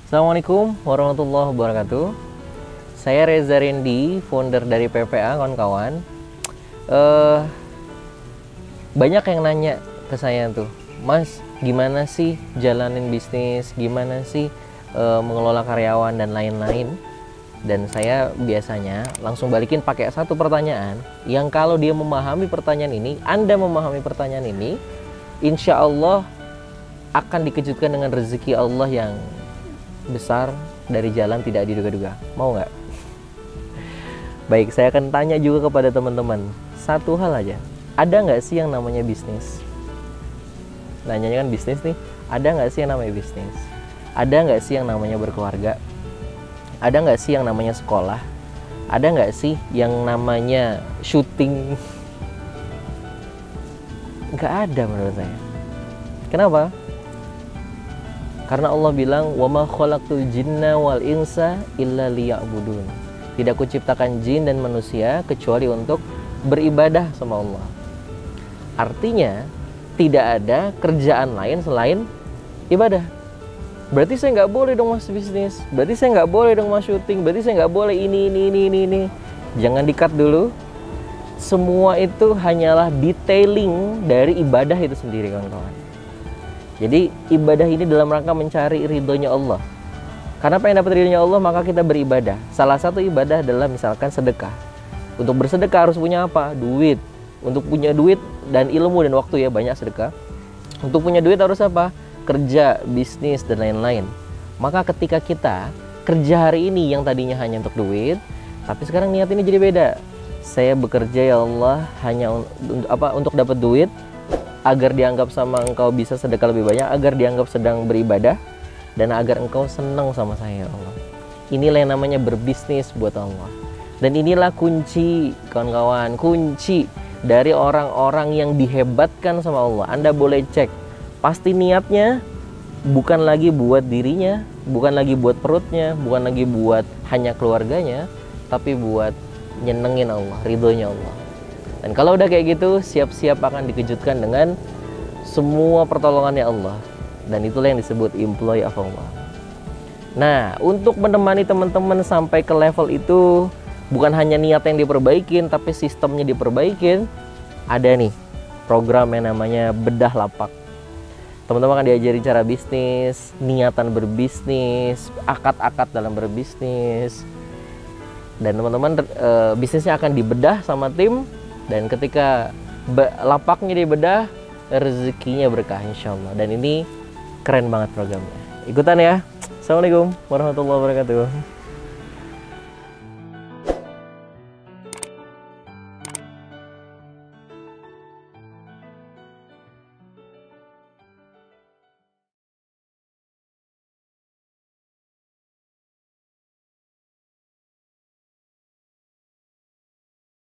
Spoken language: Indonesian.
Assalamualaikum warahmatullahi wabarakatuh. Saya Reza Rendi, founder dari PPA, kawan-kawan. Banyak yang nanya ke saya tuh, Mas, gimana sih jalanin bisnis, gimana sih mengelola karyawan dan lain-lain. Dan saya biasanya langsung balikin pakai satu pertanyaan, yang kalau dia memahami pertanyaan ini, Anda memahami pertanyaan ini, insya Allah akan dikejutkan dengan rezeki Allah yang besar dari jalan tidak diduga-duga. Mau nggak? Baik, saya akan tanya juga kepada teman-teman satu hal aja. Ada nggak sih yang namanya bisnis? Nanyanya kan bisnis nih. Ada nggak sih yang namanya bisnis? Ada nggak sih yang namanya berkeluarga? Ada nggak sih yang namanya sekolah? Ada nggak sih yang namanya syuting? Nggak ada menurut saya. Kenapa? Karena Allah bilang, wa ma khalaqtul jinna wal insa illa liya'budun. Tidak kuciptakan jin dan manusia kecuali untuk beribadah sama Allah. Artinya, tidak ada kerjaan lain selain ibadah. Berarti saya nggak boleh dong mas bisnis. Berarti saya nggak boleh dong mas syuting. Berarti saya nggak boleh ini. Jangan di-cut dulu. Semua itu hanyalah detailing dari ibadah itu sendiri, kawan-kawan. Jadi ibadah ini dalam rangka mencari ridhonya Allah. Karena pengen dapat ridhonya Allah, maka kita beribadah. Salah satu ibadah adalah misalkan sedekah. Untuk bersedekah harus punya apa? Duit. Untuk punya duit dan ilmu dan waktu ya, banyak sedekah. Untuk punya duit harus apa? Kerja, bisnis, dan lain-lain. Maka ketika kita kerja hari ini yang tadinya hanya untuk duit, tapi sekarang niat ini jadi beda. Saya bekerja ya Allah hanya untuk dapat duit, agar dianggap sama engkau bisa sedekah lebih banyak, agar dianggap sedang beribadah, dan agar engkau senang sama saya ya Allah. Inilah yang namanya berbisnis buat Allah. Dan inilah kunci, kawan-kawan, kunci dari orang-orang yang dihebatkan sama Allah. Anda boleh cek, pasti niatnya bukan lagi buat dirinya, bukan lagi buat perutnya, bukan lagi buat hanya keluarganya, tapi buat nyenengin Allah, ridhonya Allah. Dan kalau udah kayak gitu, siap-siap akan dikejutkan dengan semua pertolongannya Allah. Dan itulah yang disebut employee of Allah. Nah, untuk menemani teman-teman sampai ke level itu, bukan hanya niat yang diperbaikin, tapi sistemnya diperbaikin. Ada nih program yang namanya bedah lapak. Teman-teman akan diajari cara bisnis, niatan berbisnis, akad-akad dalam berbisnis. Dan teman-teman bisnisnya akan dibedah sama tim. Dan ketika lapaknya dibedah, rezekinya berkah insya Allah. Dan ini keren banget programnya. Ikutan ya. Assalamualaikum warahmatullahi wabarakatuh.